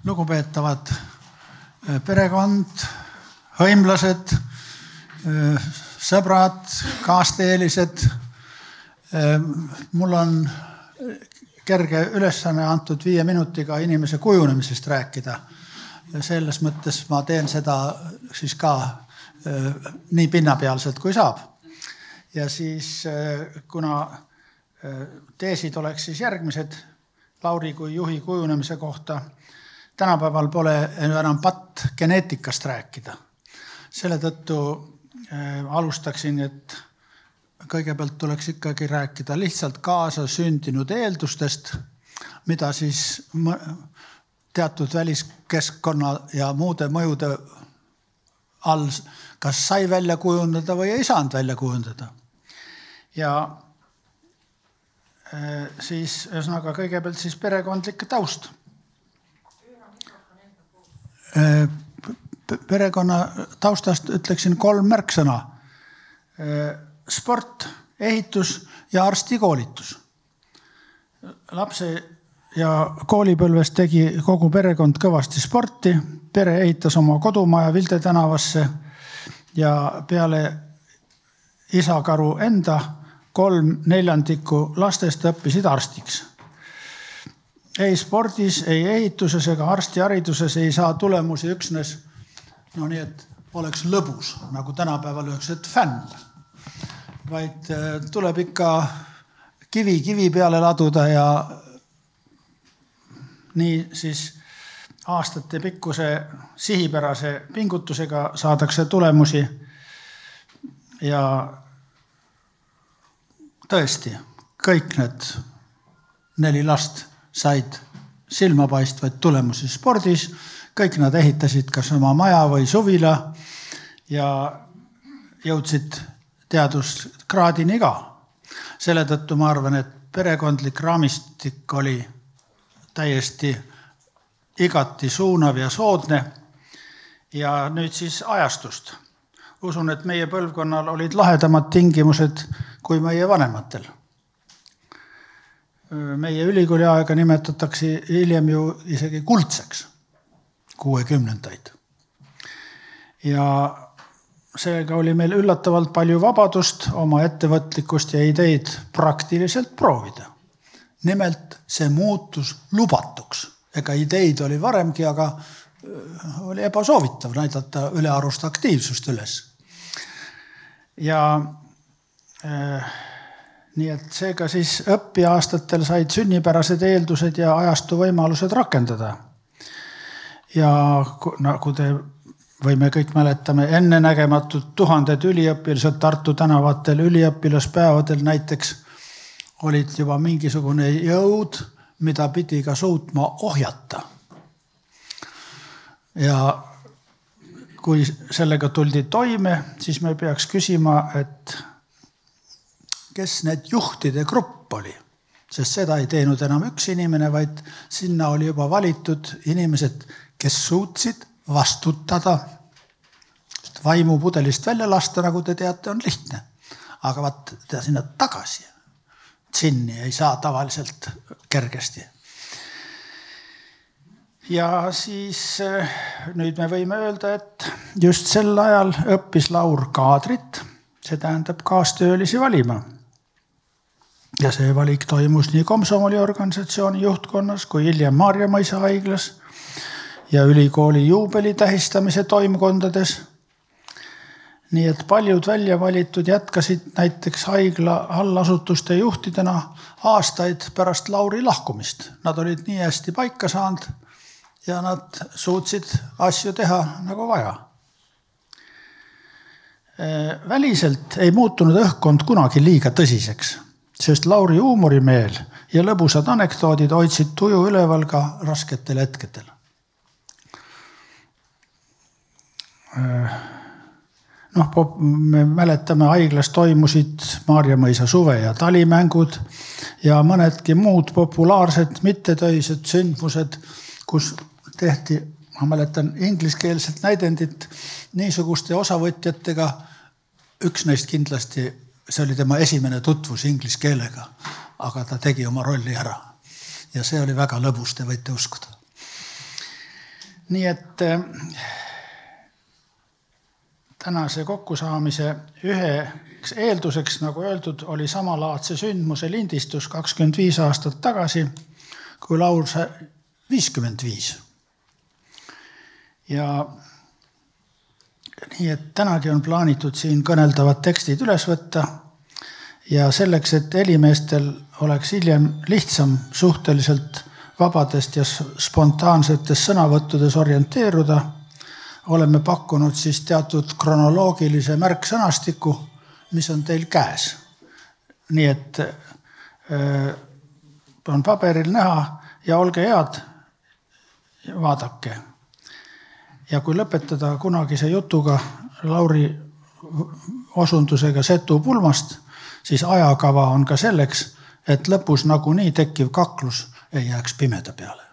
lugupeetavad perekond, hõimlased, sõbrad, kaasteelised. Mul on kerge ülesanne antud 5 minutiga inimese kujunemisest rääkida. Selles mõttes ma teen seda siis ka nii pinnapealselt kui saab. Ja siis kuna teesid oleks siis järgmised Lauri kui juhi kujunemise kohta, tänapäeval pole enam patt geneetikast rääkida. Selle tõttu alustaksin, et kõigepealt tuleks ikkagi rääkida lihtsalt kaasa sündinud eeldustest, mida siis teatud väliskeskkonna ja muude mõjude all kas sai välja kujundada või ei saanud välja kujundada. Ja siis ühesõnaga kõigepealt siis perekondlik taust. Perekonna taustast ütleksin 3 märksõna. Sport, ehitus ja arstikoolitus. Lapse ja koolipõlves tegi kogu perekond kõvasti sporti. Pere ehitas oma kodumaja Vilde tänavasse ja peale isakaru enda 3/4 lastest õppisid arstiks. Ei spordis, ei ehituses ega arstihariduses ei saa tulemusi üksnes, nii et oleks lõbus, nagu tänapäeval öeldakse, et fänn. Vaid tuleb ikka kivi peale laduda ja nii siis aastate pikkuse sihipärase pingutusega saadakse tulemusi ja tõesti, kõik need 4 last said silmapaistvaid tulemusi spordis, kõik nad ehitasid kas oma maja või suvila ja jõudsid teaduskraadini ka. Selle tõttu ma arvan, et perekondlik raamistik oli täiesti igati suunav ja soodne. Ja nüüd siis ajastust. Usun, et meie põlvkonnal olid lahedamad tingimused kui meie vanematel. Meie ülikooli aega nimetatakse hiljem ju isegi kuldseks, 60-ndaid. Ja seega oli meil üllatavalt palju vabadust oma ettevõtlikkust ja ideid praktiliselt proovida. Nimelt see muutus lubatuks. Ega ideid oli varemgi, aga oli ebasoovitav näidata ülearust aktiivsust üles. Ja nii et seega siis õppiaastatel said sünnipärased eeldused ja ajastu võimalused rakendada. Ja nagu te võime kõik mäletame, ennenägematud 1000 üliõpilased Tartu tänavatel üliõpilaspäevadel näiteks olid juba mingisugune jõud, mida pidi ka suutma ohjata. Ja kui sellega tuldi toime, siis me peaks küsima, et kes need juhtide grupp oli. Sest seda ei teinud enam üks inimene, vaid sinna oli juba valitud inimesed, kes suutsid vastutada. Vaimu pudelist välja lasta, nagu te teate, on lihtne. Aga vaat teda sinna tagasi. Džinni ei saa tavaliselt kergesti. Ja siis nüüd me võime öelda, et just sel ajal õppis Laur kaadrit, see tähendab kaastöölisi valima. Ja see valik toimus nii Komsomoli organisatsiooni juhtkonnas kui hiljem Maarjamõisa haiglas ja ülikooli juubeli tähistamise toimkondades. Nii et paljud välja valitud jätkasid näiteks haigla allasutuste juhtidena aastaid pärast Lauri lahkumist. Nad olid nii hästi paika saanud ja nad suutsid asju teha nagu vaja. Väliselt ei muutunud õhkkond kunagi liiga tõsiseks, sest Lauri huumorimeel ja lõbusad anekdoodid hoidsid tuju üleval ka rasketel hetkedel. Me mäletame, haiglas toimusid Maarjamõisa suve- ja talimängud ja mõnedki muud populaarsed mittetöised sündmused, kus tehti, ma mäletan, ingliskeelset näidendit niisuguste osavõtjatega. Üks neist kindlasti, see oli tema esimene tutvus ingliskeelega, aga ta tegi oma rolli ära. Ja see oli väga lõbus, te võite uskuda. Nii et tänase kokkusaamise üheks eelduseks, nagu öeldud, oli samalaadse sündmuse lindistus 25 aastat tagasi, kui laul 55. Ja nii et tänagi on plaanitud siin kõneldavad tekstid üles võtta ja selleks, et helimeestel oleks hiljem lihtsam suhteliselt vabadest ja spontaansetes sõnavõttudes orienteeruda, oleme pakkunud siis teatud kronoloogilise märksõnastiku, mis on teil käes. Nii et on paberil näha ja olge head, vaadake. Ja kui lõpetada kunagise jutuga Lauri osundusega Setu pulmast, siis ajakava on ka selleks, et lõpus nagunii tekkiv kaklus ei jääks pimeda peale.